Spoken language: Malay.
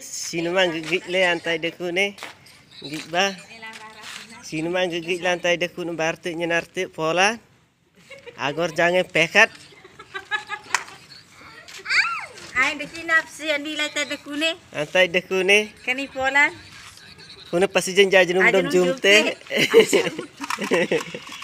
Sino mang gigit le antai deku ni. Gigit ba. Sino mang gigit lantai deku nu barte nyenarte pola. Agor jangan pekat. Ai deki napsi andi lai ta deku ni. Antai deku ni. Kani polan. Kuna pasi jenja jenum dom jumte.